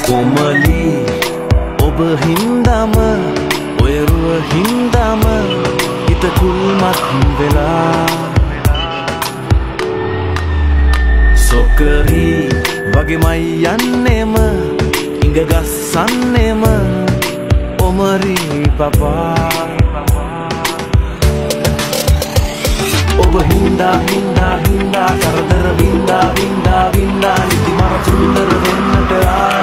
කොමලි ඔබ හින්දාම ඔය රුව හින්දාම හිත කුල්මත් වෙලා සොකරි වගේමයි යන්නෙම ඉඟ ගස්සන්නෙම ඔමරි පපා ඔබ හින්දා හින්දා හින්දා කරදර වින්දා වින්දා වින්දා ඉති මර සුන්දර වෙන්නට ආ